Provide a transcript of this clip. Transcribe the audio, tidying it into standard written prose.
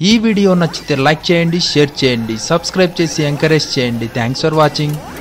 ఈ వీడియో నచ్చితే లైక్ చేయండి, షేర్ చేయండి, సబ్స్క్రైబ్ చేసి ఎంకరేజ్ చేయండి. Thanks for watching.